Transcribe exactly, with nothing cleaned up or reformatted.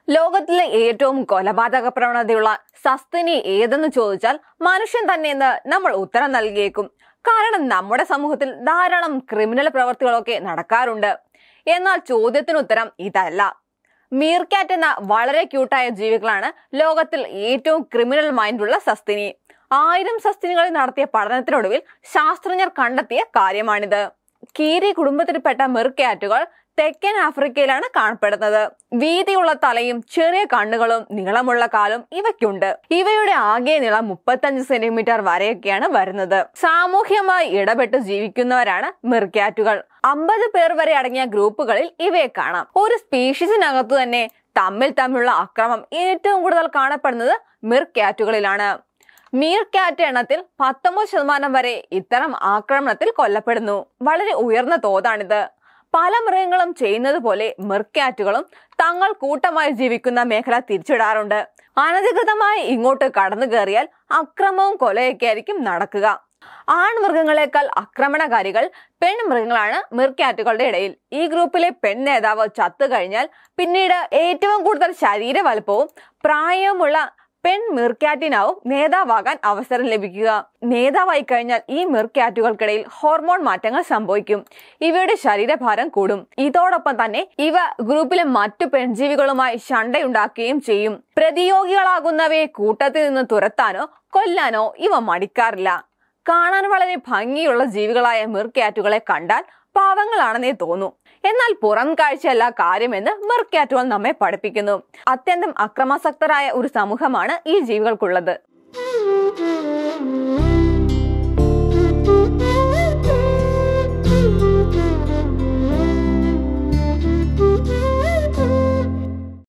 ലോകത്തിലെ ഏറ്റവും കൊലപാതക പ്രവണതയുള്ള സസ്തനി ഏതെന്ന് ചോദിച്ചാൽ മനുഷ്യൻ തന്നെയെന്ന് നമ്മൾ ഉത്തരം നൽകിയേക്കും. കാരണം നമ്മുടെ സമൂഹത്തിൽ ധാരാളം ക്രിമിനൽ പ്രവർത്തികളൊക്കെ നടക്കാറുണ്ട്. എന്നാൽ ചോദ്യത്തിന് ഉത്തരം ഇതല്ല. മീർക്യാറ്റ് എന്ന വളരെ ക്യൂട്ടായ ജീവികളാണ് ലോകത്തിൽ ഏറ്റവും ക്രിമിനൽ മൈൻഡുള്ള സസ്തിനി. ആയിരം സസ്തിനികളിൽ നടത്തിയ പഠനത്തിനൊടുവിൽ ശാസ്ത്രജ്ഞർ കണ്ടെത്തിയ കാര്യമാണിത്. കീരി കുടുംബത്തിൽപ്പെട്ട മീർക്യാറ്റുകൾ തെക്കൻ ആഫ്രിക്കയിലാണ് കാണപ്പെടുന്നത്. വീതിയുള്ള തലയും ചെറിയ കണ്ണുകളും നീളമുള്ള കാലും ഇവയ്ക്കുണ്ട്. ഇവയുടെ ആകെ നീളം മുപ്പത്തഞ്ച് സെന്റിമീറ്റർ വരെയൊക്കെയാണ് വരുന്നത്. സാമൂഹ്യമായി ഇടപെട്ട് ജീവിക്കുന്നവരാണ് മീർക്യാറ്റുകൾ. അമ്പത് പേർ വരെ അടങ്ങിയ ഗ്രൂപ്പുകളിൽ ഇവയെ കാണാം. ഒരു സ്പീഷീസിനകത്തു തന്നെ തമ്മിൽ തമ്മിലുള്ള അക്രമം ഏറ്റവും കൂടുതൽ കാണപ്പെടുന്നത് മീർക്യാറ്റുകളിലാണ്. മീർക്യാറ്റ് എണ്ണത്തിൽ പത്തൊമ്പത് ശതമാനം വരെ ഇത്തരം ആക്രമണത്തിൽ കൊല്ലപ്പെടുന്നു. വളരെ ഉയർന്ന തോതാണിത്. പല മൃഗങ്ങളും ചെയ്യുന്നത് പോലെ മീർക്യാറ്റുകളും തങ്ങൾ കൂട്ടമായി ജീവിക്കുന്ന മേഖല തിരിച്ചിടാറുണ്ട്. അനധികൃതമായി ഇങ്ങോട്ട് കടന്നു കയറിയാൽ അക്രമവും കൊലയൊക്കെ ആയിരിക്കും നടക്കുക. ആൺമൃഗങ്ങളെക്കാൾ ആക്രമണകാരികൾ പെൺമൃഗങ്ങളാണ് മീർക്യാറ്റുകളുടെ ഇടയിൽ. ഈ ഗ്രൂപ്പിലെ പെൺ നേതാവ് ചത്തു കഴിഞ്ഞാൽ പിന്നീട് ഏറ്റവും കൂടുതൽ ശരീര വലുപ്പവും പ്രായവുമുള്ള പെൺ മീർക്യാറ്റിനാവും നേതാവാകാൻ അവസരം ലഭിക്കുക. നേതാവായി കഴിഞ്ഞാൽ ഈ മീർക്യാറ്റുകൾക്കിടയിൽ ഹോർമോൺ മാറ്റങ്ങൾ സംഭവിക്കും. ഇവയുടെ ശരീരഭാരം കൂടും. ഇതോടൊപ്പം തന്നെ ഇവ ഗ്രൂപ്പിലെ മറ്റു പെൺജീവികളുമായി ശണ്ടയുണ്ടാക്കുകയും ചെയ്യും. പ്രതിയോഗികളാകുന്നവയെ കൂട്ടത്തിൽ നിന്ന് തുരത്താനോ കൊല്ലാനോ ഇവ മടിക്കാറില്ല. കാണാൻ വളരെ ഭംഗിയുള്ള ജീവികളായ മീർക്യാറ്റുകളെ കണ്ടാൽ പാവങ്ങളാണെന്നേ തോന്നൂ. എന്നാൽ പുറം കാഴ്ചയല്ല കാര്യമെന്ന് മീർക്യാറ്റുകൾ നമ്മെ പഠിപ്പിക്കുന്നു. അത്യന്തം അക്രമാസക്തരായ ഒരു സമൂഹമാണ് ഈ ജീവികൾക്കുള്ളത്.